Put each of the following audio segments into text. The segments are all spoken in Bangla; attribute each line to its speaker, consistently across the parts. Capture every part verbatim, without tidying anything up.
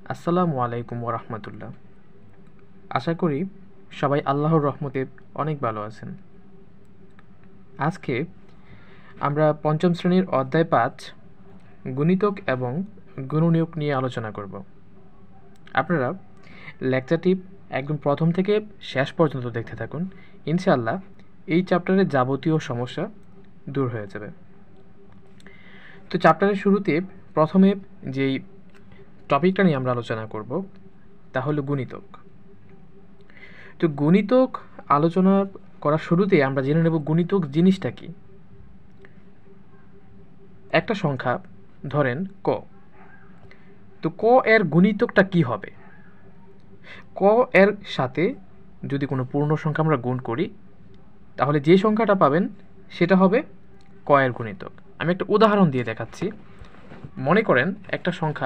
Speaker 1: আসসালামু আলাইকুম ওয়া রাহমাতুল্লাহ। আশা করি সবাই আল্লাহর রহমতে অনেক ভালো আছেন। আজকে আমরা পঞ্চম শ্রেণীর অধ্যায় পাঁচ গুণিতক এবং গুণনীয়ক নিয়ে আলোচনা করব। আপনারা লেকচারটি একদম প্রথম থেকে শেষ পর্যন্ত দেখতে থাকুন। ইনশাআল্লাহ এই চ্যাপ্টারের যাবতীয় সমস্যা দূর হয়ে যাবে। তো চ্যাপ্টারের শুরুতে প্রথমে যেই টপিকটা নিয়ে আমরা আলোচনা করব তা হলো গুণিতক। তো গুণিতক আলোচনা করার শুরুতে আমরা জেনে নেব গুণিতক জিনিসটা কি। একটা সংখ্যা ধরেন ক, তো ক এর গুণিতকটা কি হবে? ক এর সাথে যদি কোনো পূর্ণ সংখ্যা আমরা গুণ করি তাহলে যে সংখ্যাটা পাবেন সেটা হবে ক এর গুণিতক। আমি একটা উদাহরণ দিয়ে দেখাচ্ছি। মনে করেন একটা সংখ্যা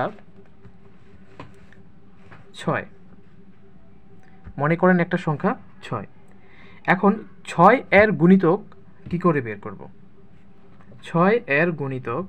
Speaker 1: ছয়, মনে করেন একটা সংখ্যা ছয়। এখন ছয় এর গুণিতক কি করে বের করব? ছয় এর গুণিতক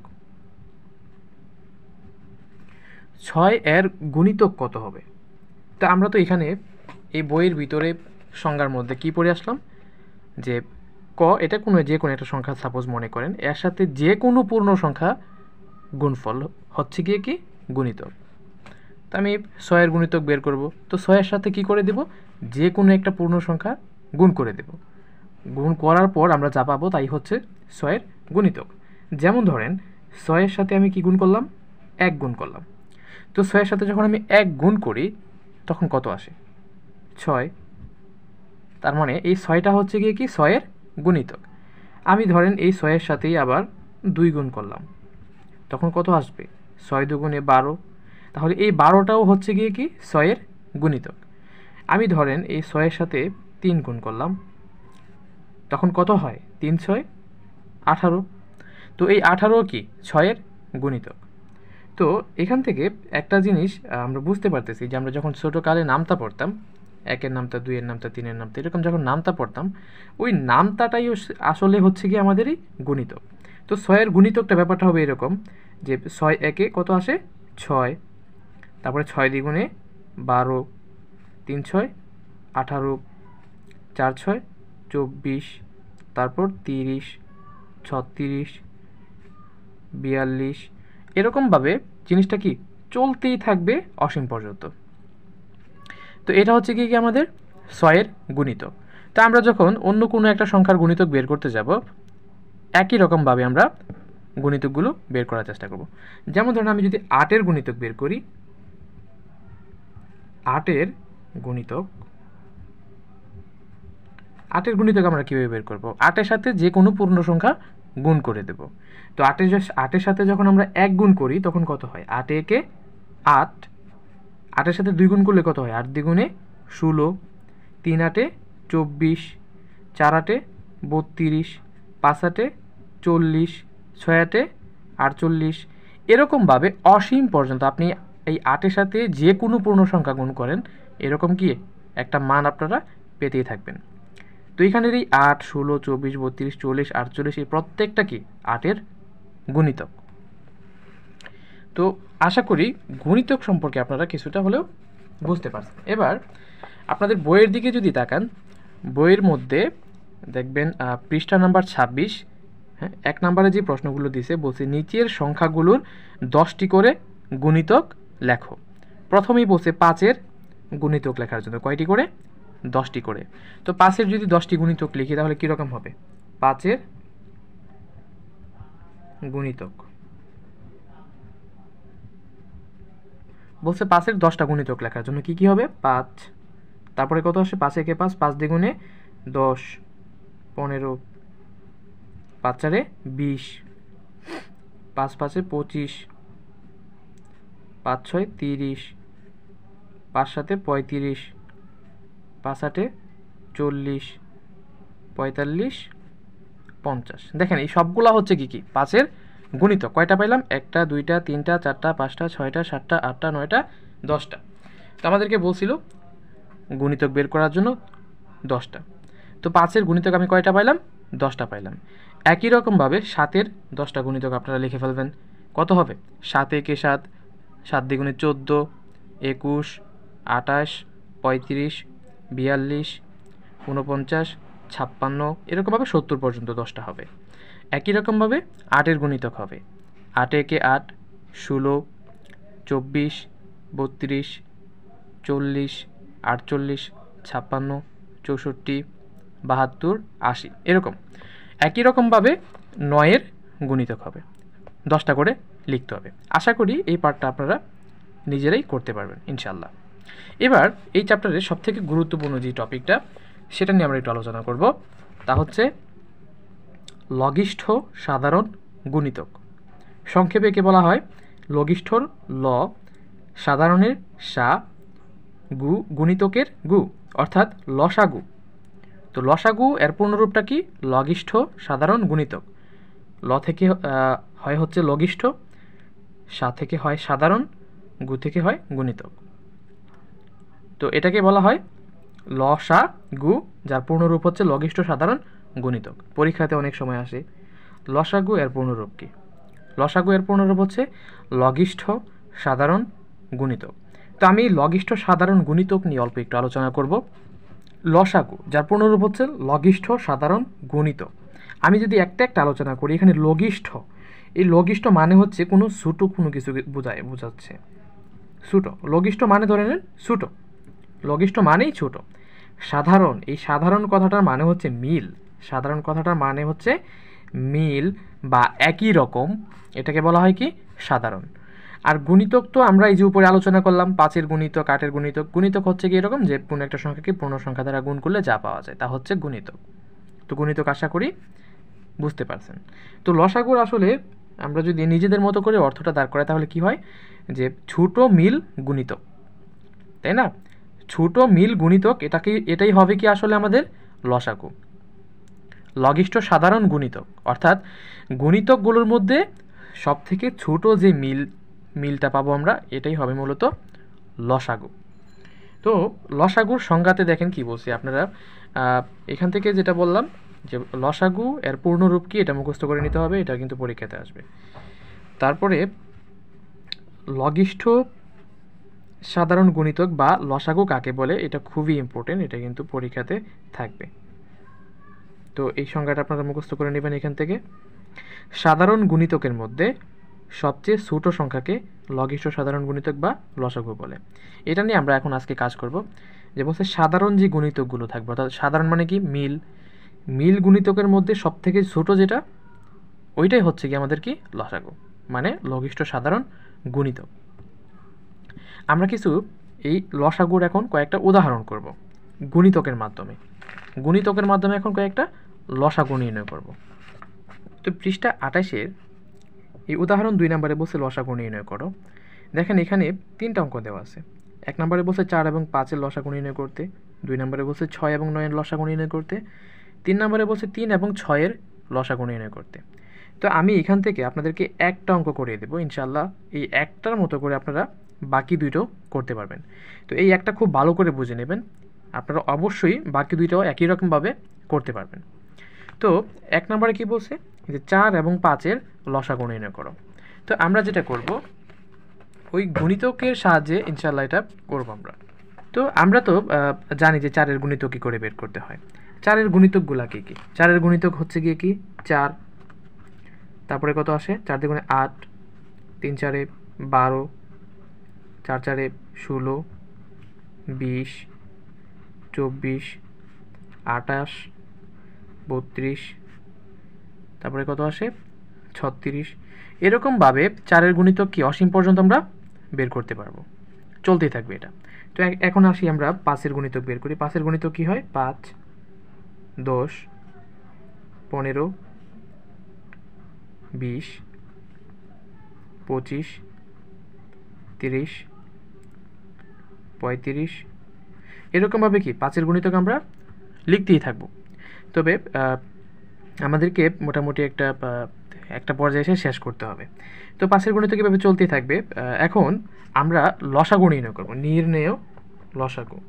Speaker 1: ছয় এর গুণিতক কত হবে? তা আমরা তো এখানে এই বইয়ের ভিতরে সংজ্ঞার মধ্যে কি পড়ে আসলাম যে ক এটা কোনো যে কোনো একটা সংখ্যা সাপোজ মনে করেন, এর সাথে যে কোনো পূর্ণ সংখ্যা গুণফল হচ্ছে গিয়ে কি গুণিতক। তো আমি ছয়ের গুণিতক বের করব, তো ছয়ের সাথে কি করে দেব? যে কোনো একটা পূর্ণ সংখ্যা গুণ করে দেব। গুণ করার পর আমরা যা পাবো তাই হচ্ছে ছয়ের গুণিতক। যেমন ধরেন ছয়ের সাথে আমি কি গুণ করলাম? এক গুণ করলাম। তো ছয়ের সাথে যখন আমি এক গুণ করি তখন কত আসে? ছয়। তার মানে এই ছয়টা হচ্ছে গিয়ে কি ছয়ের গুণিতক। আমি ধরেন এই ছয়ের সাথেই আবার দুই গুণ করলাম, তখন কত আসবে? ছয় দুগুণে বারো। তাহলে এই বারোটাও হচ্ছে গিয়ে কি ছয়ের গুণিতক। আমি ধরেন এই ছয়ের সাথে তিন গুণ করলাম, তখন কত হয়? তিন ছয় আঠারো। তো এই আঠারো কি ছয়ের গুণিতক। তো এখান থেকে একটা জিনিস আমরা বুঝতে পারতেছি যে আমরা যখন ছোটোকালে নামতা পড়তাম, একের নামতা, দুইয়ের নামতা, তিনের নামতা, এরকম যখন নামতা পড়তাম ওই নামতাটাই আসলে হচ্ছে কি আমাদেরই গুণিতক। তো ছয়ের গুণিতকটা ব্যাপারটা হবে এরকম যে ছয় একে কত আসে? ছয়। তারপরে ছয় দ্বিগুণে বারো, তিন ছয় আঠারো, চার ছয় চব্বিশ, তারপর তিরিশ, ছত্রিশ, বিয়াল্লিশ, এরকমভাবে জিনিসটা কি চলতেই থাকবে অসীম পর্যন্ত। তো এটা হচ্ছে কি আমাদের ছয়ের গুণিতক। তা আমরা যখন অন্য কোনো একটা সংখ্যার গুণিতক বের করতে যাব একই রকমভাবে আমরা গুণিতকগুলো বের করার চেষ্টা করব। যেমন ধরুন আমি যদি আটের গুণিতক বের করি, আটের গুণিতক আটের গুণিতক আমরা কীভাবে বের করব? আটের সাথে যে কোনো পূর্ণ সংখ্যা গুণ করে দেব। তো আটের আটের সাথে যখন আমরা এক গুণ করি তখন কত হয়? আট একে আট, আটের সাথে দুই গুণ করলে কত হয়? আট দ্বিগুণে ষোলো, তিন আটে চব্বিশ, চার আটে বত্রিশ, পাঁচ আটে চল্লিশ, ছয় আটে আটচল্লিশ, এরকমভাবে অসীম পর্যন্ত আপনি এই আটের সাথে যে কোনো পূর্ণ সংখ্যা গুণ করেন এরকম কি একটা মান আপনারা পেতেই থাকবেন। তো এখানের এই আট, ষোলো, চব্বিশ, বত্রিশ, চল্লিশ, আটচল্লিশ এই প্রত্যেকটা কি আটের গুণিতক। তো আশা করি গুণিতক সম্পর্কে আপনারা কিছুটা হলেও বুঝতে পারছেন। এবার আপনাদের বইয়ের দিকে যদি তাকান, বইয়ের মধ্যে দেখবেন পৃষ্ঠা নাম্বার ছাব্বিশ, হ্যাঁ, এক নম্বরে যে প্রশ্নগুলো দিছে বলছে নিচের সংখ্যাগুলোর দশটি করে গুণিতক লেখো। প্রথমেই বলছে পাঁচের গুণিতক লেখার জন্য কয়টি করে? দশটি করে। তো পাঁচের যদি দশটি গুণিতক লিখি তাহলে কীরকম হবে? পাঁচের গুণিতক বলছে পাঁচের দশটা গুণিতক লেখার জন্য কি কি হবে? পাঁচ, তারপরে কত আসে? পাঁচ একে পাঁচ, পাঁচ দ্বিগুণে দশ, পনেরো, পাঁচ চারে বিশ, পাঁচ পাঁচে পঁচিশ, পাঁচ ছয় তিরিশ, পাঁচ সাতে পঁয়ত্রিশ, পাঁচ আটে চল্লিশ, পঁয়তাল্লিশ, পঞ্চাশ। দেখেন এই সবগুলা হচ্ছে কি কি পাঁচের গুণিতক। কয়টা পাইলাম? একটা, দুইটা, তিনটা, চারটা, পাঁচটা, ছয়টা, সাতটা, আটটা, নয়টা, দশটা। তো আমাদেরকে বলছিল গুণিতক বের করার জন্য দশটা। তো পাঁচের গুণিতক আমি কয়টা পাইলাম? দশটা পাইলাম। একই রকমভাবে সাতের দশটা গুণিতক আপনারা লিখে ফেলবেন। কত হবে? সাত একে সাত, সাত দ্বিগুণে চোদ্দো, একুশ, আটাশ, পঁয়ত্রিশ, বিয়াল্লিশ, ঊনপঞ্চাশ, ছাপ্পান্ন, এরকমভাবে সত্তর পর্যন্ত দশটা হবে। একই রকমভাবে আটের গুণিতক হবে আট একে আট, ষোলো, চব্বিশ, বত্রিশ, চল্লিশ, আটচল্লিশ, ছাপ্পান্ন, চৌষট্টি, বাহাত্তর, আশি, এরকম। একই রকমভাবে নয়ের গুণিতক হবে, দশটা করে লিখতে হবে। আশা করি এই পার্টটা আপনারা নিজেরাই করতে পারবেন ইনশাল্লাহ। এবার এই চ্যাপ্টারের সবথেকে গুরুত্বপূর্ণ যে টপিকটা সেটা নিয়ে আমরা একটু আলোচনা করব, তা হচ্ছে লঘিষ্ঠ সাধারণ গুণিতক। সংক্ষেপে একে বলা হয় লঘিষ্ঠর ল, সাধারণের সা, গু, গুণিতকের গু, অর্থাৎ লসাগু। তো লসাগু এর পূর্ণরূপটা কি? লঘিষ্ঠ সাধারণ গুণিতক। ল থেকে হয় হচ্ছে লঘিষ্ঠ, সা থেকে হয় সাধারণ, গু থেকে হয় গুণিতক। তো এটাকে বলা হয় লসা গু, যার পূর্ণরূপ হচ্ছে লঘিষ্ঠ সাধারণ গুণিতক। পরীক্ষাতে অনেক সময় আসে লসাগু এর পূর্ণরূপ কি? লসাগু এর পূর্ণরূপ হচ্ছে লঘিষ্ঠ সাধারণ গুণিতক। তো আমি লঘিষ্ঠ সাধারণ গুণিতক নিয়ে অল্প একটু আলোচনা করব। লসাগু যার পূর্ণরূপ হচ্ছে লঘিষ্ঠ সাধারণ গুণিতক। আমি যদি একটা একটা আলোচনা করি, এখানে লঘিষ্ঠ, এই লঘিষ্ঠ মানে হচ্ছে কোনো ছোটো কোনো কিছু বোঝায় বোঝাচ্ছে ছোটো। লঘিষ্ঠ মানে ধরে নেন ছোটো, লঘিষ্ঠ মানেই ছোট। সাধারণ, এই সাধারণ কথাটার মানে হচ্ছে মিল, সাধারণ কথাটার মানে হচ্ছে মিল বা একই রকম, এটাকে বলা হয় কি সাধারণ। আর গুণিতক তো আমরা এই যে উপরে আলোচনা করলাম, পাঁচের গুণিতক, আটের গুণিতক। গুণিতক হচ্ছে কি এরকম যে কোনো একটা সংখ্যাকে পূর্ণ সংখ্যা দ্বারা গুণ করলে যা পাওয়া যায় তা হচ্ছে গুণিতক। তো গুণিতক আশা করি বুঝতে পারছেন। তো লসাগুর আসলে আমরা যদি নিজেদের মতো করে অর্থটা দাঁড় করাই তাহলে কি হয়, যে ছোট মিল গুণিতক, তাই না? ছোট মিল গুণিতক, এটাকে এটাই হবে কি আসলে আমাদের লসাগু, লঘিষ্ঠ সাধারণ গুণিতক। অর্থাৎ গুণিতকগুলোর মধ্যে সব থেকে ছোট যে মিল মিলটা পাবো আমরা, এটাই হবে মূলত লসাগু। তো লসাগুর সংজ্ঞাতে দেখেন কি বলছি, আপনারা এখান থেকে যেটা বললাম যে লসাগু এর পূর্ণরূপ কি এটা মুখস্থ করে নিতে হবে, এটা কিন্তু পরীক্ষাতে আসবে। তারপরে লঘিষ্ঠ সাধারণ গুণিতক বা লসাগু কাকে বলে, এটা খুবই ইম্পর্টেন্ট, এটা কিন্তু পরীক্ষাতে থাকবে। তো এই সংজ্ঞাটা আপনারা মুখস্থ করে নেবেন এখান থেকে। সাধারণ গুণিতকের মধ্যে সবচেয়ে ছোট সংখ্যাকে লঘিষ্ঠ সাধারণ গুণিতক বা লসাগু বলে। এটা নিয়ে আমরা এখন আজকে কাজ করব। যে বলছে সাধারণ যে গুণিতকগুলো থাকবে, অর্থাৎ সাধারণ মানে কি মিল, মিল গুণিতকের মধ্যে সবথেকে ছোট যেটা, ওইটাই হচ্ছে কি আমাদের কি লসাগু, মানে লঘিষ্ঠ সাধারণ গুণিতক। আমরা কিছু এই লসাগুর এখন কয়েকটা উদাহরণ করব গুণিতকের মাধ্যমে। গুণিতকের মাধ্যমে এখন কয়েকটা লসাগু নির্ণয় করব। তো পৃষ্ঠা আঠাশের এই উদাহরণ দুই নম্বরে বলছে লসাগু নির্ণয় করো। দেখেন এখানে তিনটা অঙ্ক দেওয়া আছে। এক নম্বরে বলছে চার এবং পাঁচের লসাগু নির্ণয় করতে, দুই নম্বরে বলছে ছয় এবং নয়ের লসাগু নির্ণয় করতে, তিন নম্বরে বলছে তিন এবং ছয়ের লসাগু নির্ণয় করতে। তো আমি এখান থেকে আপনাদেরকে একটা অঙ্ক করিয়ে দেবো ইনশাল্লাহ। এই একটার মতো করে আপনারা বাকি দুইটাও করতে পারবেন। তো এই একটা খুব ভালো করে বুঝে নেবেন, আপনারা অবশ্যই বাকি দুইটাও একই রকমভাবে করতে পারবেন। তো এক নম্বরে কি বলছে যে চার এবং পাঁচের লসাগু নির্ণয় করো। তো আমরা যেটা করব, ওই গুণিতকের সাহায্যে ইনশাল্লাহ এটা করব আমরা। তো আমরা তো জানি যে চারের গুণিতক কী করে বের করতে হয়। চারের গুণিতকগুলা কী কী? চারের গুণিতক হচ্ছে গিয়ে কি চার, তারপরে কত আসে চার দ্বিগুণে আট, তিন চারে বারো, চার চারে ষোলো, বিশ, চব্বিশ, আটাশ, বত্রিশ, তারপরে কত আসে ছত্রিশ। এরকমভাবে চারের গুণিতক কি অসীম পর্যন্ত আমরা বের করতে পারবো, চলতেই থাকবে এটা। তো এখন আসি আমরা পাঁচের গুণিতক বের করি। পাঁচের গুণিতক কি হয়? পাঁচ, দশ, পনেরো, বিশ, পঁচিশ, তিরিশ, পঁয়ত্রিশ, এরকমভাবে কি পাঁচের গুণিতক আমরা লিখতেই থাকবো। তবে আমাদেরকে মোটামুটি একটা একটা পর্যায়ে এসে শেষ করতে হবে। তো পাঁচের গুণিতক এভাবে চলতেই থাকবে। এখন আমরা লসাগু নির্ণয় করবো, নির্ণেয় লসাগু।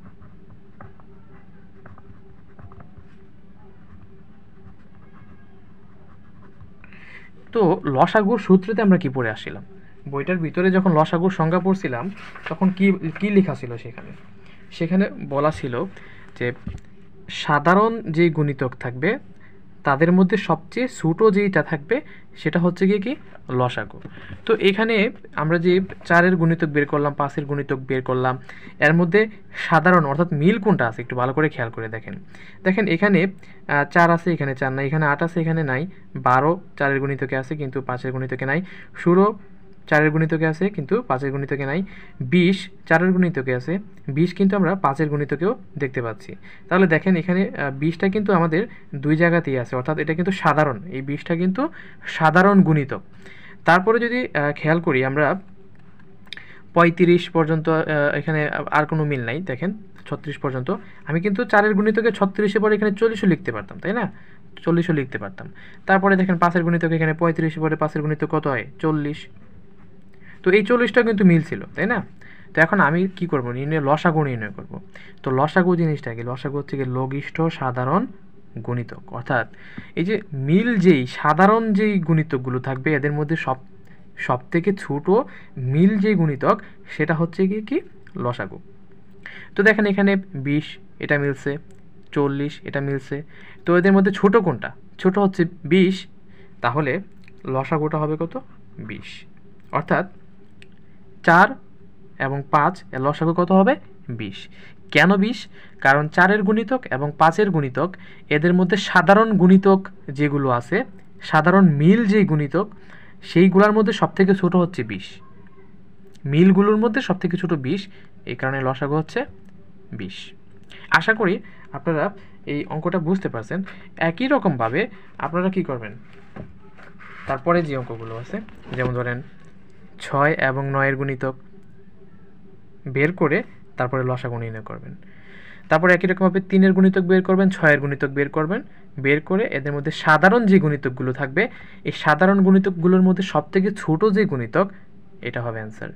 Speaker 1: তো লসাগুর সূত্রতে আমরা কি পড়ে আসছিলাম, বইটার ভিতরে যখন লসাগুর সংজ্ঞা পড়ছিলাম তখন কি কি লেখা ছিল সেখানে সেখানে বলা ছিল যে সাধারণ যে গুণিতক থাকবে তাদের মধ্যে সবচেয়ে ছোটো যেইটা থাকবে সেটা হচ্ছে গিয়ে কি লসাগু। তো এখানে আমরা যে চারের গুণিতক বের করলাম, পাঁচের গুণিতক বের করলাম, এর মধ্যে সাধারণ অর্থাৎ মিল কোনটা আছে একটু ভালো করে খেয়াল করে দেখেন। দেখেন এখানে চার আছে, এখানে চার নাই, এখানে আট আছে, এখানে নাই, বারো চারের গুণিতকে আছে কিন্তু পাঁচের গুণিতকে নাই, ষোলো চারের গুণিতকে আছে কিন্তু পাঁচের গুণিতকে নাই, বিশ চারের গুণিতকে আছে, বিশ কিন্তু আমরা পাঁচের গুণিতকেও দেখতে পাচ্ছি। তাহলে দেখেন এখানে বিশটা কিন্তু আমাদের দুই জায়গাতেই আছে, অর্থাৎ এটা কিন্তু সাধারণ, এই বিশটা কিন্তু সাধারণ গুণিতক। তারপরে যদি খেয়াল করি আমরা পঁয়ত্রিশ পর্যন্ত, এখানে আর কোনো মিল নাই, দেখেন ছত্রিশ পর্যন্ত। আমি কিন্তু চারের গুণিতকে ছত্রিশে পরে এখানে চল্লিশও লিখতে পারতাম, তাই না, চল্লিশও লিখতে পারতাম। তারপরে দেখেন পাঁচের গুণিতকে এখানে পঁয়ত্রিশে পরে পাঁচের গুণিতক কত হয়, চল্লিশ। তো এই চল্লিশটা কিন্তু মিল ছিল, তাই না। তো এখন আমি কি করব, নির্ণয় লসাগু নির্ণয় করব। তো লসাগু জিনিসটা কি, লসাগু হচ্ছে কি লঘিষ্ঠ সাধারণ গুণিতক, অর্থাৎ এই যে মিল যেই সাধারণ যেই গুণিতকগুলো থাকবে এদের মধ্যে সব সব থেকে ছোটো মিল যেই গুণিতক সেটা হচ্ছে কি কি লসাগু। তো দেখেন এখানে বিশ এটা মিলছে, চল্লিশ এটা মিলছে, তো এদের মধ্যে ছোট কোনটা, ছোট হচ্ছে বিশ, তাহলে লসাগুটা হবে কত, বিশ। অর্থাৎ চার এবং পাঁচ এর লসাগু কত হবে, বিশ। কেন বিশ, কারণ চারের গুণিতক এবং পাঁচের গুণিতক এদের মধ্যে সাধারণ গুণিতক যেগুলো আছে, সাধারণ মিল যেই গুণিতক সেইগুলোর মধ্যে সবথেকে ছোট হচ্ছে বিশ, মিলগুলোর মধ্যে সবথেকে ছোট বিশ, এই কারণে লসাগু হচ্ছে বিশ। আশা করি আপনারা এই অঙ্কটা বুঝতে পারছেন। একই রকমভাবে আপনারা কি করবেন, তারপরে যে অঙ্কগুলো আছে যেমন ধরেন ছয় এবং নয়ের গুণিতক বের করে তারপরে লসাগু নির্ণয় করবেন। তারপরে একই রকমভাবে তিনের গুণিতক বের করবেন, ছয়ের গুণিতক বের করবেন, বের করে এদের মধ্যে সাধারণ যে গুণিতকগুলো থাকবে এই সাধারণ গুণিতকগুলোর মধ্যে সবথেকে ছোট যে গুণিতক এটা হবে অ্যান্সার।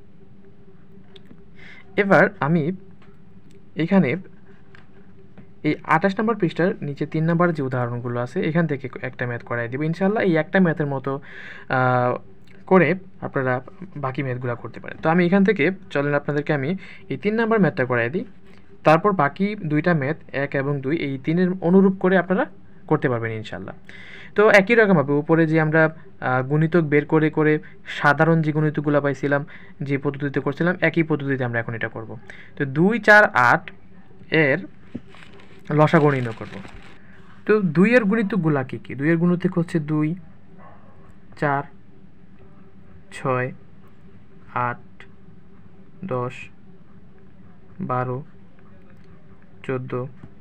Speaker 1: এবার আমি এখানে এই আঠাশ নম্বর পৃষ্ঠার নিচে তিন নম্বর যে উদাহরণগুলো আছে এখান থেকে একটা ম্যাথ করাই দেবো ইনশাল্লাহ। এই একটা ম্যাথের মতো করে আপনারা বাকি ম্যাথগুলো করতে পারেন। তো আমি এখান থেকে চলেন আপনাদেরকে আমি এই তিন নম্বর ম্যাথটা করাই দিই, তারপর বাকি দুইটা ম্যাথ এক এবং দুই এই তিনের অনুরূপ করে আপনারা করতে পারবেন ইনশাল্লাহ। তো একই রকমভাবে উপরে যে আমরা গুণিতক বের করে করে সাধারণ যে গুণিতকগুলো পাইছিলাম যে পদ্ধতিতে করছিলাম একই পদ্ধতিতে আমরা এখন এটা করব। তো দুই চার আট এর লসাগু নির্ণয় করব। তো দুইয়ের গুণিতকগুলো কী কী, দুইয়ের গুণিতক হচ্ছে দুই, চার, ছয়, আট, দশ, বারো, চোদ্দো,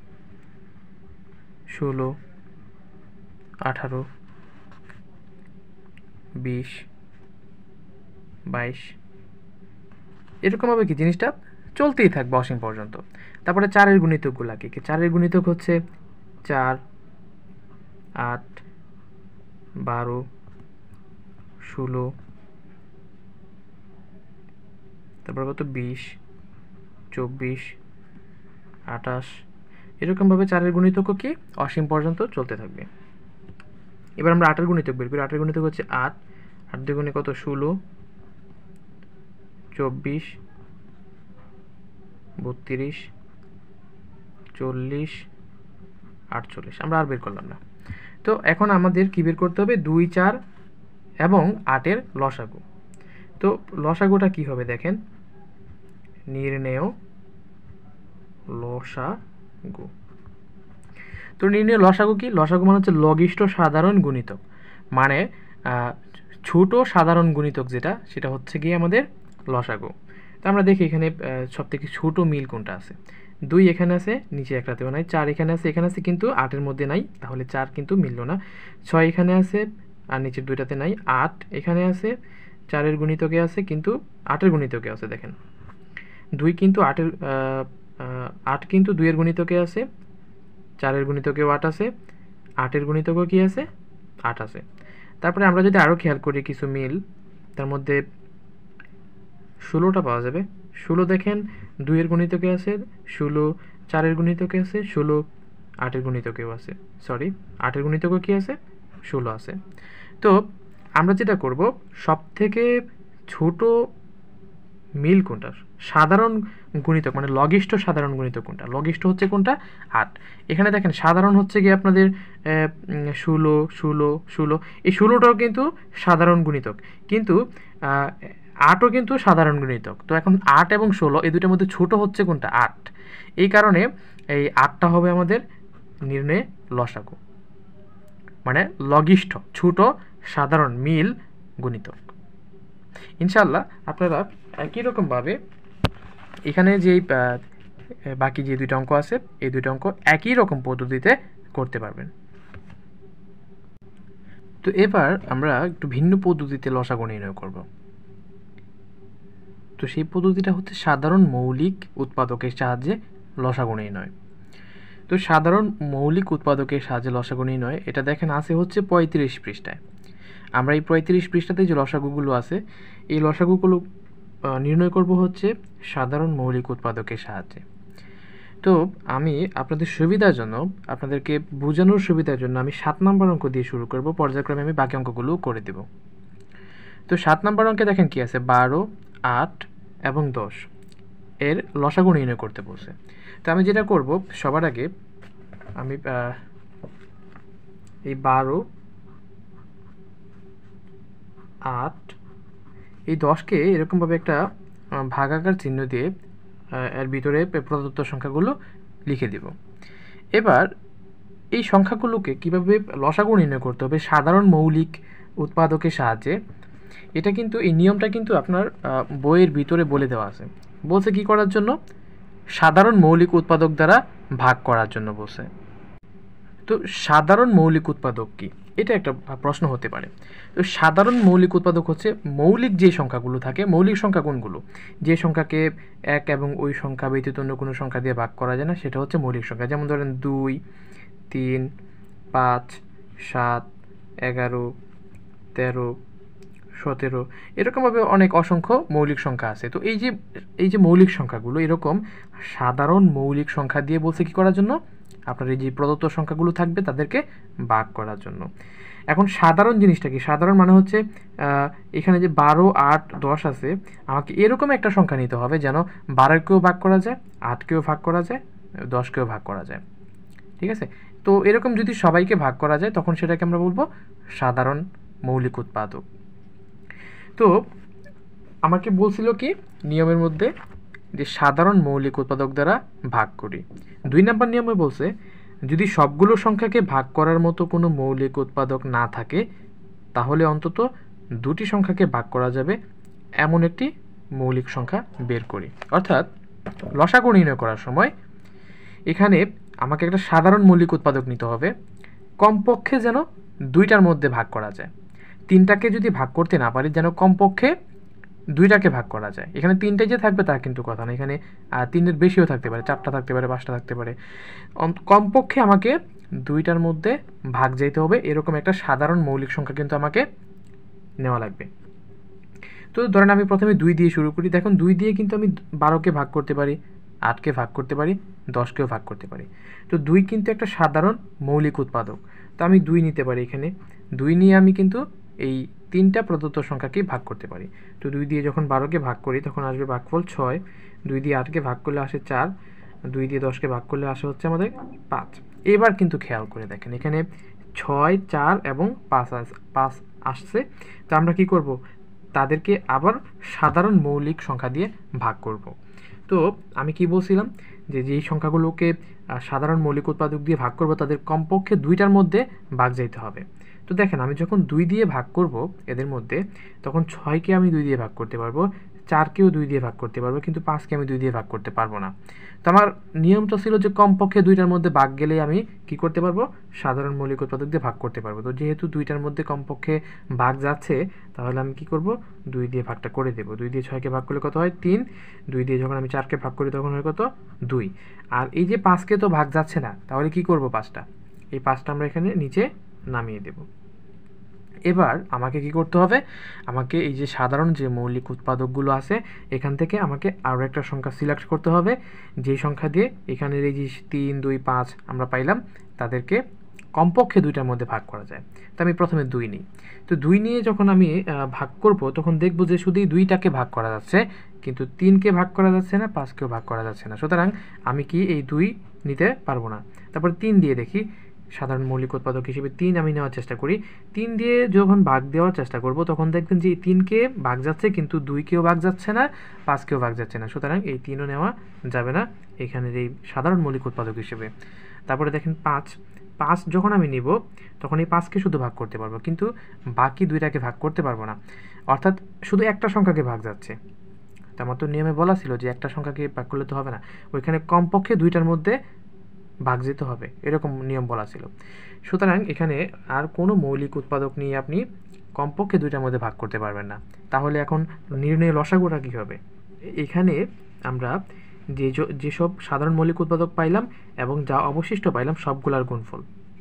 Speaker 1: ষোলো, আঠারো, বিশ, বাইশ, এরকমভাবে কি জিনিসটা চলতেই থাকবে অসীম পর্যন্ত। তারপরে চারের গুণিতকগুলো কি কি, চারের গুণিতক হচ্ছে চার, আট, বারো, ষোলো, তারপর কত বিশ, চব্বিশ, আঠাশ, এরকমভাবে চারের গুণিতকও কি অসীম পর্যন্ত চলতে থাকবে। এবার আমরা আটের গুণিতক বের করি। আটের গুণিতক হচ্ছে আট, আট দুগুণে কত ষোলো, চব্বিশ, বত্রিশ, চল্লিশ, আটচল্লিশ, আমরা আর বের করলাম না। তো এখন আমাদের কি বের করতে হবে, দুই চার এবং আটের লসাগু। তো লসাগুটা কি হবে দেখেন, নির্ণেয় লসাগু। তো নির্ণেয় লসাগু কি, লসাগু মানে হচ্ছে লঘিষ্ঠ সাধারণ গুণিতক, মানে ছোট সাধারণ গুণিতক যেটা সেটা হচ্ছে গিয়ে আমাদের লসাগু। তো আমরা দেখি এখানে সব থেকে ছোটো মিল কোনটা আছে, দুই এখানে আছে নিচে একটাতেও নাই, চার এখানে আছে এখানে আছে কিন্তু আটের মধ্যে নাই, তাহলে চার কিন্তু মিলল না, ছয় এখানে আছে আর নিচের দুইটাতে নাই, আট এখানে আছে চারের গুণিতকে আছে কিন্তু আটের গুণিতকে আছে, দেখেন দুই কিন্তু আটের আট কিন্তু দুইয়ের গুণিতকে আছে, চারের গুণিতকেও আট আছে, আটের গুণিতকেও কি আছে, আট আছে। তারপরে আমরা যদি আরও খেয়াল করি কিছু মিল, তার মধ্যে ষোলোটা পাওয়া যাবে। ষোলো দেখেন দুইয়ের গুণিতকে আছে, ষোলো চারের গুণিতকে আছে, ষোলো আটের গুণিতকেও আছে, সরি আটের গুণিতকেও কি আছে, ষোলো আছে। তো আমরা যেটা করব, সব থেকে ছোট মিল কোনটা, সাধারণ গুণিতক মানে লঘিষ্ঠ সাধারণ গুণিতক কোনটা, লঘিষ্ঠ হচ্ছে কোনটা আট। এখানে দেখেন সাধারণ হচ্ছে কি আপনাদের ষোলো ষোলো ষোলো, এই ষোলোটাও কিন্তু সাধারণ গুণিতক, কিন্তু আটও কিন্তু সাধারণ গুণিতক। তো এখন আট এবং ষোলো এই দুটোর মধ্যে ছোট হচ্ছে কোনটা আট, এই কারণে এই আটটা হবে আমাদের নির্ণয়ে লসাগু, মানে লঘিষ্ঠ ছোট সাধারণ মিল গুণিতক। ইনশাল্লাহ আপনারা একই রকমভাবে এখানে যে বাকি যে দুইটা অঙ্ক আছে এই দুইটা অঙ্ক একই রকম পদ্ধতিতে করতে পারবেন। তো এবার আমরা একটু ভিন্ন পদ্ধতিতে লসাগু নির্ণয় করব। তো সেই পদ্ধতিটা হচ্ছে সাধারণ মৌলিক উৎপাদকের সাহায্যে লসাগু নির্ণয়। তো সাধারণ মৌলিক উৎপাদকের সাহায্যে লসাগু নির্ণয় এটা দেখেন আছে হচ্ছে পঁয়ত্রিশ পৃষ্ঠায়। আমরা এই পঁয়ত্রিশ পৃষ্ঠাতে যে লসাগুগুলো আছে এই লসাগুগুলো নির্ণয় করব হচ্ছে সাধারণ মৌলিক উৎপাদকের সাহায্যে। তো আমি আপনাদের সুবিধার জন্য, আপনাদেরকে বোঝানোর সুবিধার জন্য আমি সাত নম্বর অঙ্ক দিয়ে শুরু করব, পর্যায়ক্রমে আমি বাকি অঙ্কগুলো করে দেব। তো সাত নম্বর অঙ্কে দেখেন কি আছে, বারো আট এবং দশ এর লসাগু নির্ণয় করতে বলছে। তো আমি যেটা করব সবার আগে আমি এই বারো আট এই দশকে এরকমভাবে একটা ভাগাকার চিহ্ন দিয়ে এর ভিতরে প্রদত্ত সংখ্যাগুলো লিখে দিব। এবার এই সংখ্যাগুলোকে কিভাবে লসাগু নির্ণয় করতে হবে সাধারণ মৌলিক উৎপাদকের সাহায্যে, এটা কিন্তু এই নিয়মটা কিন্তু আপনার বইয়ের ভিতরে বলে দেওয়া আছে। বলছে কি করার জন্য, সাধারণ মৌলিক উৎপাদক দ্বারা ভাগ করার জন্য বলছে। তো সাধারণ মৌলিক উৎপাদক কি, এটা একটা প্রশ্ন হতে পারে। তো সাধারণ মৌলিক উৎপাদক হচ্ছে মৌলিক যে সংখ্যাগুলো থাকে, মৌলিক সংখ্যা কোনগুলো, যে সংখ্যাকে এক এবং ওই সংখ্যা ব্যতীত অন্য কোনো সংখ্যা দিয়ে ভাগ করা যায় না, সেটা হচ্ছে মৌলিক সংখ্যা। যেমন ধরেন দুই, তিন, পাঁচ, সাত, এগারো, তেরো, সতেরো, এরকমভাবে অনেক অসংখ্য মৌলিক সংখ্যা আছে। তো এই যে এই যে মৌলিক সংখ্যাগুলো এরকম সাধারণ মৌলিক সংখ্যা দিয়ে বলছে কি করার জন্য, আপনার এই যে প্রদত্ত সংখ্যাগুলো থাকবে তাদেরকে ভাগ করার জন্য। এখন সাধারণ জিনিসটা কি, সাধারণ মানে হচ্ছে এখানে যে বারো আট দশ আছে, আমাকে এরকম একটা সংখ্যা নিতে হবে যেন বারোকেও ভাগ করা যায়, আটকেও ভাগ করা যায়, দশকেও ভাগ করা যায়। ঠিক আছে, তো এরকম যদি সবাইকে ভাগ করা যায় তখন সেটাকে আমরা বলবো সাধারণ মৌলিক উৎপাদক। তো আমাকে বলছিল কি নিয়মের মধ্যে যে সাধারণ মৌলিক উৎপাদক দ্বারা ভাগ করি। দুই নম্বর নিয়মে বলছে যদি সবগুলো সংখ্যাকে ভাগ করার মতো কোনো মৌলিক উৎপাদক না থাকে তাহলে অন্তত দুটি সংখ্যাকে ভাগ করা যাবে এমন একটি মৌলিক সংখ্যা বের করি। অর্থাৎ লসাগু নির্ণয় করার সময় এখানে আমাকে একটা সাধারণ মৌলিক উৎপাদক নিতে হবে, কমপক্ষে যেন দুইটার মধ্যে ভাগ করা যায়। তিনটাকে যদি ভাগ করতে না পারি যেন কমপক্ষে দুইটাকে ভাগ করা যায়। এখানে তিনটাই যে থাকবে তা কিন্তু কথা না, এখানে তিনের বেশিও থাকতে পারে, চারটা থাকতে পারে, পাঁচটা থাকতে পারে। কমপক্ষে আমাকে দুইটার মধ্যে ভাগ যেতে হবে এরকম একটা সাধারণ মৌলিক সংখ্যা কিন্তু আমাকে নেওয়া লাগবে। তো ধরেন আমি প্রথমে দুই দিয়ে শুরু করি। দেখুন দুই দিয়ে কিন্তু আমি বারোকে ভাগ করতে পারি, আটকে ভাগ করতে পারি, দশকেও ভাগ করতে পারি। তো দুই কিন্তু একটা সাধারণ মৌলিক উৎপাদক, তো আমি দুই নিতে পারি। এখানে দুই নিয়ে আমি কিন্তু এই তিনটা প্রদত্ত সংখ্যাকে ভাগ করতে পারি। তো দুই দিয়ে যখন বারোকে ভাগ করি তখন আসবে ভাগফল ছয়, দুই দিয়ে আটকে ভাগ করলে আসে চার, দুই দিয়ে দশকে ভাগ করলে আসে হচ্ছে আমাদের পাঁচ। এবার কিন্তু খেয়াল করে দেখেন এখানে ছয়, চার এবং পাঁচ পাঁচ আসছে। তো আমরা কি করব, তাদেরকে আবার সাধারণ মৌলিক সংখ্যা দিয়ে ভাগ করব। তো আমি কি বলছিলাম যে যেই সংখ্যাগুলোকে সাধারণ মৌলিক উৎপাদক দিয়ে ভাগ করব তাদের কমপক্ষে দুইটার মধ্যে ভাগ যেতে হবে। তো দেখেন আমি যখন দুই দিয়ে ভাগ করব এদের মধ্যে তখন ছয়কে আমি দুই দিয়ে ভাগ করতে পারবো, চারকেও দুই দিয়ে ভাগ করতে পারবো, কিন্তু পাঁচকে আমি দুই দিয়ে ভাগ করতে পারবো না। তো আমার নিয়মটা ছিল যে কমপক্ষে দুইটার মধ্যে ভাগ গেলেই আমি কি করতে পারবো, সাধারণ মৌলিক উৎপাদক দিয়ে ভাগ করতে পারবো। তো যেহেতু দুইটার মধ্যে কমপক্ষে ভাগ যাচ্ছে তাহলে আমি কি করব, দুই দিয়ে ভাগটা করে দেবো। দুই দিয়ে ছয়কে ভাগ করলে কত হয়, তিন। দুই দিয়ে যখন আমি চারকে ভাগ করি তখন হয় কত, দুই। আর এই যে পাঁচকে তো ভাগ যাচ্ছে না, তাহলে কি করব, পাঁচটা, এই পাঁচটা আমরা এখানে নিচে নামিয়ে দেব। এবার আমাকে কি করতে হবে, আমাকে এই যে সাধারণ যে মৌলিক উৎপাদকগুলো আছে এখান থেকে আমাকে আরও একটা সংখ্যা সিলেক্ট করতে হবে, যেই সংখ্যা দিয়ে এখানের এই যে তিন, দুই, পাঁচ আমরা পাইলাম তাদেরকে কমপক্ষে দুইটার মধ্যে ভাগ করা যায়। তো আমি প্রথমে দুই নিই। তো দুই নিয়ে যখন আমি ভাগ করব তখন দেখব যে শুধুই দুইটাকে ভাগ করা যাচ্ছে, কিন্তু তিনকে ভাগ করা যাচ্ছে না, পাঁচকেও ভাগ করা যাচ্ছে না। সুতরাং আমি কি এই দুই নিতে পারবো না। তারপরে তিন দিয়ে দেখি, সাধারণ মৌলিক উৎপাদক হিসেবে তিন আমি নেওয়ার চেষ্টা করি। তিন দিয়ে যখন ভাগ দেওয়ার চেষ্টা করব তখন দেখবেন যে এই তিনকে ভাগ যাচ্ছে, কিন্তু দুইকেও ভাগ যাচ্ছে না, পাঁচকেও ভাগ যাচ্ছে না। সুতরাং এই তিনও নেওয়া যাবে না এখানের এই সাধারণ মৌলিক উৎপাদক হিসেবে। তারপরে দেখেন পাঁচ, পাঁচ যখন আমি নিব তখন এই পাঁচকে শুধু ভাগ করতে পারবো, কিন্তু বাকি দুইটাকে ভাগ করতে পারবো না। অর্থাৎ শুধু একটা সংখ্যাকে ভাগ যাচ্ছে। আমার তো নিয়মে বলা ছিল যে একটা সংখ্যাকে ভাগ করলে তো হবে না, ওইখানে কমপক্ষে দুইটার মধ্যে ভাগ যেতে হবে, এরকম নিয়ম বলা ছিল। সুতরাং এখানে আর কোনো মৌলিক উৎপাদক নিয়ে আপনি কমপক্ষে দুইটার মধ্যে ভাগ করতে পারবেন না। তাহলে এখন নির্ণয় লসাগুটা কী হবে? এখানে আমরা যে যেসব সাধারণ মৌলিক উৎপাদক পাইলাম এবং যা অবশিষ্ট পাইলাম সবগুলার গুণফল,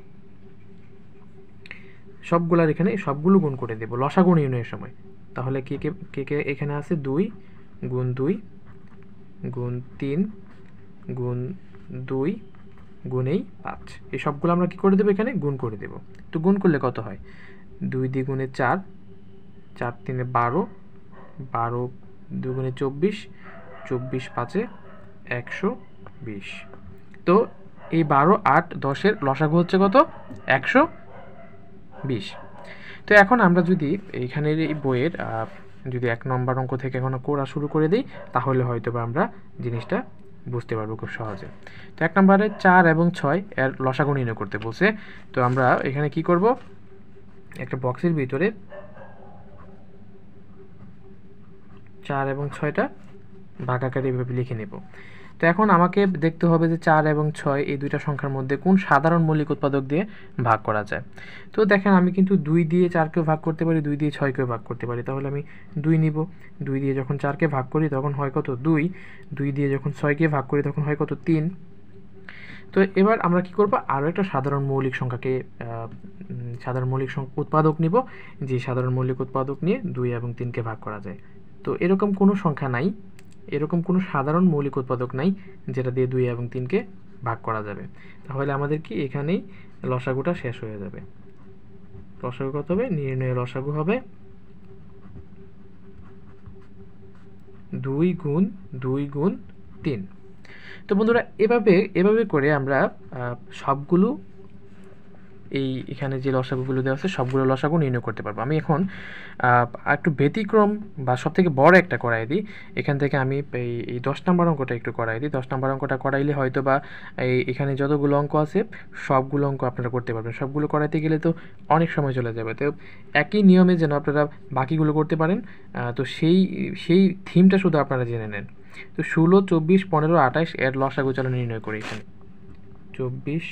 Speaker 1: সবগুলার এখানে সবগুলো গুণ করে দেব লসাগু নির্ণয়ের সময়। তাহলে কে কে কে কে এখানে আছে দুই গুণ দুই গুণ তিন গুণ দুই গুণ এই পাঁচ, এই সবগুলো আমরা কী করে দেবো? এখানে গুণ করে দেব। তো গুণ করলে কত হয়? দুই দ্বিগুণে চার, চার তিনে বারো, বারো দুগুণে চব্বিশ, চব্বিশ পাঁচে একশো বিশ। তো এই বারো আট দশের লসাগু হচ্ছে কত? একশো বিশ। তো এখন আমরা যদি এইখানের এই বইয়ের যদি এক নম্বর অঙ্ক থেকে এখন করা শুরু করে দিই তাহলে হয়তো বা আমরা জিনিসটা বুঝতে পারবো খুব সহজে। তো এক নম্বরে চার এবং ছয় এর লসাগু নির্ণয় করতে বলছে। তো আমরা এখানে কি করব? একটা বক্সের ভিতরে চার এবং ছয়টা ভাগ আকারে এভাবে লিখে নেব। তো এখন আমাকে দেখতে হবে যে চার এবং ছয় এই দুইটা সংখ্যার মধ্যে কোন সাধারণ মৌলিক উৎপাদক দিয়ে ভাগ করা যায়। তো দেখেন আমি কিন্তু দুই দিয়ে চারকেও ভাগ করতে পারি, দুই দিয়ে ছয়কেও ভাগ করতে পারি। তাহলে আমি দুই নিব। দুই দিয়ে যখন চারকে ভাগ করি তখন হয় কত? দুই। দুই দিয়ে যখন ছয়কে ভাগ করি তখন হয় কত? তিন। তো এবার আমরা কি করব? আরও একটা সাধারণ মৌলিক সংখ্যাকে সাধারণ মৌলিক উৎপাদক নিব, যে সাধারণ মৌলিক উৎপাদক নিয়ে দুই এবং তিনকে ভাগ করা যায়। তো এরকম কোনো সংখ্যা নাই, এরকম কোনো সাধারণ মৌলিক উৎপাদক নাই যেটা দিয়ে দুই এবং তিনকে ভাগ করা যাবে। তাহলে আমাদের কি এখানেই লসাগুটা শেষ হয়ে যাবে। লসাগু কত হবে? নির্ণয় লসাগু হবে দুই গুণ দুই গুণ তিন। তো বন্ধুরা এভাবে এভাবে করে আমরা সবগুলো এই এখানে যে লসাগুগুলো দেওয়া আছে সবগুলো লসাগু নির্ণয় করতে পারবো। আমি এখন একটু ব্যতিক্রম বা সব থেকে বড় একটা করাই দিই। এখান থেকে আমি এই এই দশ নম্বর অঙ্কটা একটু করাই দিই। দশ নম্বর অঙ্কটা করাইলে হয়তো বা এই এখানে যতগুলো অঙ্ক আছে সবগুলো অঙ্ক আপনারা করতে পারবেন। সবগুলো করাইতে গেলে তো অনেক সময় চলে যাবে। তো একই নিয়মে যেন আপনারা বাকিগুলো করতে পারেন, তো সেই সেই থিমটা শুধু আপনারা জেনে নেন। তো ষোলো চব্বিশ পনেরো আঠাশ এর লসাগু চলো নির্ণয় করি। এখানে চব্বিশ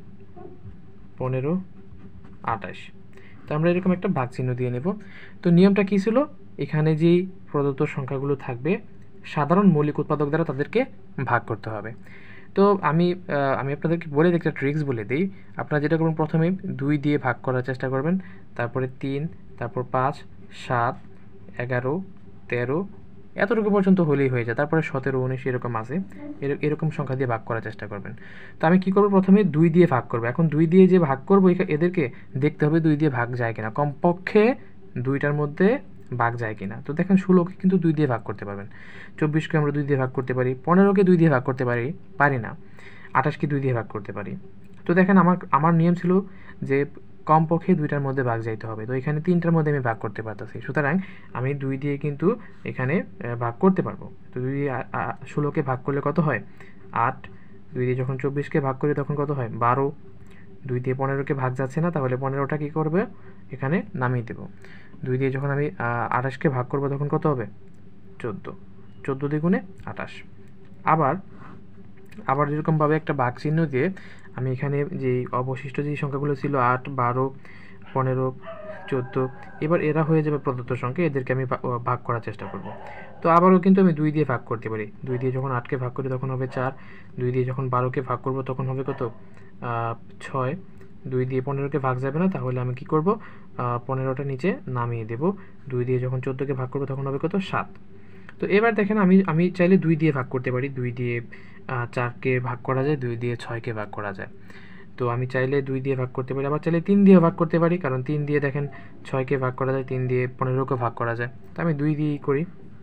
Speaker 1: পনেরো আঠাশ। তো আমরা এরকম একটা ভাগ চিহ্ন দিয়ে নেব। তো নিয়মটা কী ছিল? এখানে যেই প্রদত্ত সংখ্যাগুলো থাকবে সাধারণ মৌলিক উৎপাদক দ্বারা তাদেরকে ভাগ করতে হবে। তো আমি আমি আপনাদেরকে বলে দিই, একটা ট্রিক্স বলে দিই। আপনারা যেটা করবেন, প্রথমে দুই দিয়ে ভাগ করার চেষ্টা করবেন, তারপরে তিন, তারপর পাঁচ, সাত, এগারো, তেরো, এতটুকু পর্যন্ত হলেই হয়ে যায়। তারপরে সতেরো উনিশ এরকম আছে, এরকম সংখ্যা দিয়ে ভাগ করার চেষ্টা করবেন। তো আমি কী করবো? প্রথমে দুই দিয়ে ভাগ করবো। এখন দুই দিয়ে যে ভাগ করবো এদেরকে দেখতে হবে দুই দিয়ে ভাগ যায় কিনা, কমপক্ষে দুইটার মধ্যে ভাগ যায় কিনা। তো দেখেন ষোলোকে কিন্তু দুই দিয়ে ভাগ করতে পারবেন, চব্বিশকে আমরা দুই দিয়ে ভাগ করতে পারি, পনেরোকে দুই দিয়ে ভাগ করতে পারি পারি না, আঠাশকে দুই দিয়ে ভাগ করতে পারি। তো দেখেন আমার আমার নিয়ম ছিল যে কমপক্ষে দুইটার মধ্যে ভাগ যাইতে হবে। তো এখানে তিনটার মধ্যে আমি ভাগ করতে পারতেছি, সুতরাং আমি দুই দিয়ে কিন্তু এখানে ভাগ করতে পারবো। তো দুই দিয়ে ষোলোকে ভাগ করলে কত হয়? আট। দুই দিয়ে যখন চব্বিশকে ভাগ করি তখন কত হয়? বারো। দুই দিয়ে পনেরোকে ভাগ যাচ্ছে না, তাহলে পনেরোটা কী করবে? এখানে নামিয়ে দেবো। দুই দিয়ে যখন আমি আঠাশকে ভাগ করবো তখন কত হবে? চোদ্দো। চোদ্দো দ্বিগুণে আঠাশ। আবার আবার যেরকমভাবে একটা ভাগ চিহ্ন দিয়ে আমি এখানে যে অবশিষ্ট যে সংখ্যাগুলো ছিল আট, বারো, পনেরো, চোদ্দো, এবার এরা হয়ে যাবে প্রদত্ত সংখ্যা, এদেরকে আমি ভাগ করার চেষ্টা করব। তো আবারও কিন্তু আমি দুই দিয়ে ভাগ করতে পারি। দুই দিয়ে যখন আটকে ভাগ করি তখন হবে চার। দুই দিয়ে যখন বারোকে ভাগ করব তখন হবে কত? ছয়। দুই দিয়ে পনেরোকে ভাগ যাবে না, তাহলে আমি কি করব? পনেরোটা নিচে নামিয়ে দেব। দুই দিয়ে যখন চোদ্দোকে ভাগ করব তখন হবে কত? সাত। তো এবার দেখেন আমি আমি চাইলে দুই দিয়ে ভাগ করতে পারি। দুই দিয়ে চারকে ভাগ করা যায়, দুই দিয়ে ছয়কে ভাগ করা যায়। তো আমি চাইলে দুই দিয়ে ভাগ করতে পারি, আবার চাইলে তিন দিয়ে ভাগ করতে পারি, কারণ তিন দিয়ে দেখেন ছয়কে ভাগ করা যায়, তিন দিয়ে পনেরোকে ভাগ করা যায়। তো আমি দুই দিয়েই করি।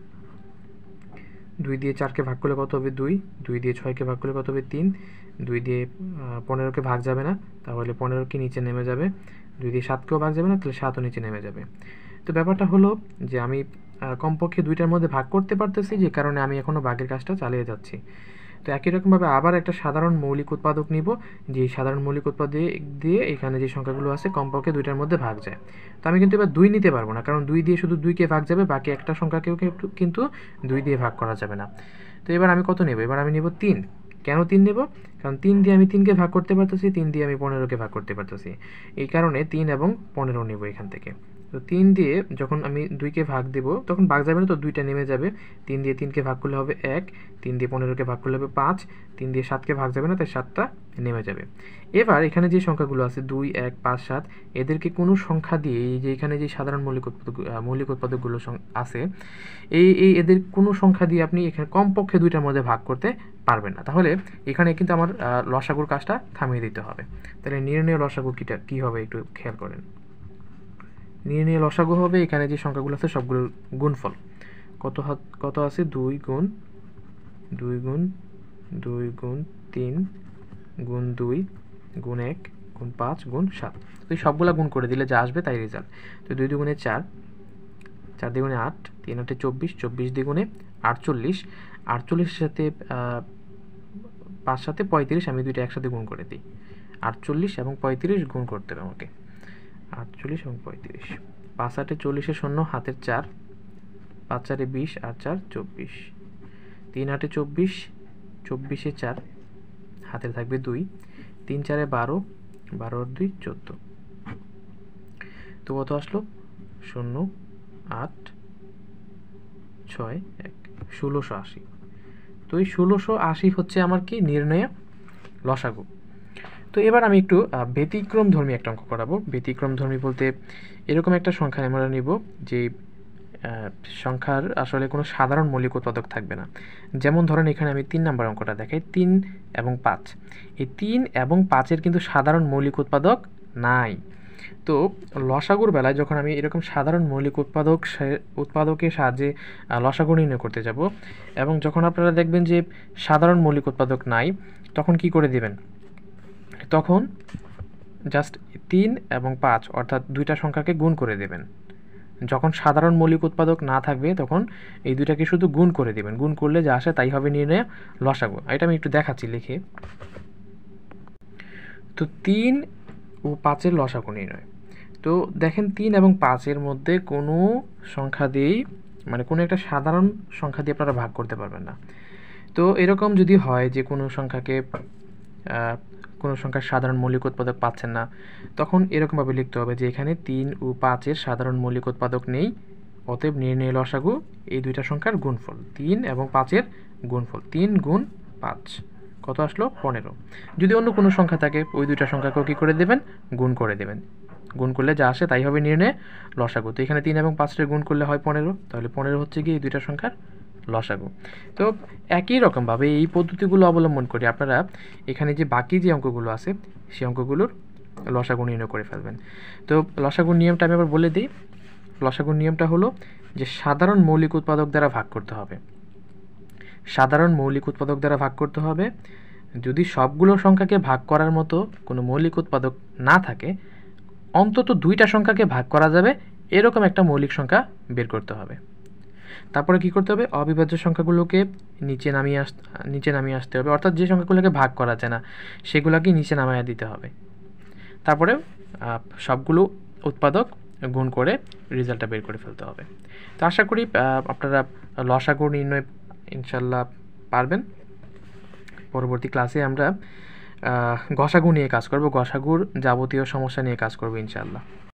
Speaker 1: দুই দিয়ে চারকে ভাগ করলে কত হবে দুই, দুই দিয়ে ছয়কে ভাগ করলে কত হবে তিন, দুই দিয়ে পনেরোকে ভাগ যাবে না, তাহলে পনেরো কি নিচে নেমে যাবে, দুই দিয়ে সাতকেও ভাগ যাবে না, তাহলে সাতও নিচে নেমে যাবে। তো ব্যাপারটা হলো যে আমি কমপক্ষে দুইটার মধ্যে ভাগ করতে পারতেছি, যে কারণে আমি এখনও ভাগের কাজটা চালিয়ে যাচ্ছি। তো একই রকমভাবে আবার একটা সাধারণ মৌলিক উৎপাদক নিব, যে সাধারণ মৌলিক উৎপাদক দিয়ে এখানে যে সংখ্যাগুলো আছে কমপক্ষে দুইটার মধ্যে ভাগ যায়। তো আমি কিন্তু এবার দুই নিতে পারবো না, কারণ দুই দিয়ে শুধু দুইকে ভাগ যাবে, বাকি একটা সংখ্যাকেও কিন্তু দুই দিয়ে ভাগ করা যাবে না। তো এবার আমি কত নেব, এবার আমি নেব তিন। কেন তিন নেব, কারণ তিন দিয়ে আমি তিনকে ভাগ করতে পারতেছি, তিন দিয়ে আমি পনেরোকে ভাগ করতে পারতেছি, এই কারণে তিন এবং পনেরো নেব এখান থেকে। তো তিন দিয়ে যখন আমি দুইকে ভাগ দেব তখন ভাগ যাবে না, তো দুইটা নেমে যাবে। তিন দিয়ে তিনকে ভাগ করলে হবে এক, তিন দিয়ে পনেরোকে ভাগ করলে হবে পাঁচ, তিন দিয়ে সাতকে ভাগ যাবে না, তাই সাতটা নেমে যাবে। এবার এখানে যে সংখ্যাগুলো আছে দুই, এক, পাঁচ, সাত, এদেরকে কোনো সংখ্যা দিয়ে, এই যে এখানে যে সাধারণ মৌলিক উৎপাদক মৌলিক উৎপাদকগুলো আছে, এই এই এদের কোনো সংখ্যা দিয়ে আপনি এখানে কমপক্ষে দুইটার মধ্যে ভাগ করতে পারবেন না। তাহলে এখানে কিন্তু আমার লসাগুর কাজটা থামিয়ে দিতে হবে। তাহলে নির্ণয় লসাগু কিটা কী হবে একটু খেয়াল করেন। নির্ণয় লসাগু হবে এখানে যে সংখ্যাগুলো আছে সবগুলোর গুণফল। কত কত আছে দুই গুণ দুই গুণ দুই গুণ তিন গুণ দুই গুণ এক গুণ পাঁচ গুণ সাত। তো এই সবগুলো গুণ করে দিলে যা আসবে তাই রেজাল্ট। তো দুই দুগুণে চার, চার দ্বিগুণে আট, তিন আটে চব্বিশ, চব্বিশ দ্বিগুণে আটচল্লিশ, আটচল্লিশের সাথে পাঁচ সাথে পঁয়ত্রিশ, আমি দুইটা একসাথে গুণ করে দিই। আটচল্লিশ এবং পঁয়ত্রিশ গুণ করতে হবে আমাকে, আটচল্লিশ এবং পঁয়ত্রিশ। পাঁচ আটে চল্লিশে শূন্য, হাতের চার, পাঁচ চারে বিশ, আর চার চব্বিশ, তিন আটে চব্বিশ, চব্বিশে চার, হাতের থাকবে দুই, তিন চারে বারো, বারো আর দুই চোদ্দো। তো কত আসলো, শূন্য আট ছয় এক, ষোলোশো আশি। তো এই ষোলোশো আশি হচ্ছে আমার কি নির্ণয় লসাগু। তো এবার আমি একটু ব্যতিক্রম ধর্মী একটা অঙ্ক করাবো। ব্যতিক্রম ধর্মী বলতে এরকম একটা সংখ্যা আমরা নিব যে সংখ্যার আসলে কোনো সাধারণ মৌলিক উৎপাদক থাকবে না। যেমন ধরেন এখানে আমি তিন নাম্বার অঙ্কটা দেখাই, তিন এবং পাঁচ। এই তিন এবং পাঁচের কিন্তু সাধারণ মৌলিক উৎপাদক নাই। তো লসাগুর বেলায় যখন আমি এরকম সাধারণ মৌলিক উৎপাদক উৎপাদকের সাহায্যে লসাগু নির্ণয় করতে যাব, এবং যখন আপনারা দেখবেন যে সাধারণ মৌলিক উৎপাদক নাই, তখন কি করে দিবেন, তখন জাস্ট তিন এবং পাঁচ অর্থাৎ দুইটা সংখ্যাকে গুণ করে দেবেন। যখন সাধারণ মৌলিক উৎপাদক না থাকবে তখন এই দুইটাকে শুধু গুণ করে দেবেন, গুণ করলে যা আসে তাই হবে নির্ণয় লসাগু। এটা আমি একটু দেখাচ্ছি লিখে। তো তিন ও পাঁচের লসাগু নির্ণয়। তো দেখেন তিন এবং পাঁচের মধ্যে কোনো সংখ্যা দিয়েই, মানে কোনো একটা সাধারণ সংখ্যা দিয়ে আপনারা ভাগ করতে পারবেন না। তো এরকম যদি হয় যে কোনো সংখ্যাকে কোনো সংখ্যার সাধারণ মৌলিক উৎপাদক পাচ্ছেন না, তখন এরকমভাবে লিখতে হবে যে এখানে তিন ও পাঁচের সাধারণ মৌলিক উৎপাদক নেই, অতএব নির্ণয় লসাগু এই দুইটা সংখ্যার গুণফল, তিন এবং পাঁচের গুণফল, তিন গুণ পাঁচ কত আসলো পনেরো। যদি অন্য কোনো সংখ্যা থাকে ওই দুইটা সংখ্যাকেও কী করে দেবেন, গুণ করে দেবেন। গুণ করলে যা আসে তাই হবে নির্ণয় লসাগু। তো এখানে তিন এবং পাঁচের গুণ করলে হয় পনেরো, তাহলে পনেরো হচ্ছে গিয়ে এই দুইটা সংখ্যার লসাগু। তো একই রকমভাবে এই পদ্ধতিগুলো অবলম্বন করে আপনারা এখানে যে বাকি যে অঙ্কগুলো আছে সেই অঙ্কগুলোর লসাগু নির্ণয় করে ফেলবেন। তো লসাগুর নিয়মটা আমি আবার বলে দিই। লসাগুর নিয়মটা হলো যে সাধারণ মৌলিক উৎপাদক দ্বারা ভাগ করতে হবে, সাধারণ মৌলিক উৎপাদক দ্বারা ভাগ করতে হবে। যদি সবগুলো সংখ্যাকে ভাগ করার মতো কোনো মৌলিক উৎপাদক না থাকে, অন্তত দুইটা সংখ্যাকে ভাগ করা যাবে এরকম একটা মৌলিক সংখ্যা বের করতে হবে। তারপরে কি করতে হবে, অবিভাজ্য সংখ্যাগুলোকে নিচে নামিয়ে আস নিচে নামিয়ে আসতে হবে, অর্থাৎ যে সংখ্যাগুলোকে ভাগ করা যায় না সেগুলোকে নিচে নামিয়ে দিতে হবে। তারপরে সবগুলো উৎপাদক গুণ করে রেজাল্টটা বের করে ফেলতে হবে। তো আশা করি আপনারা লসাগু নির্ণয় ইনশাল্লাহ পারবেন। পরবর্তী ক্লাসে আমরা গসাগু নিয়ে কাজ করব, গসাগুর যাবতীয় সমস্যা নিয়ে কাজ করব ইনশাল্লাহ।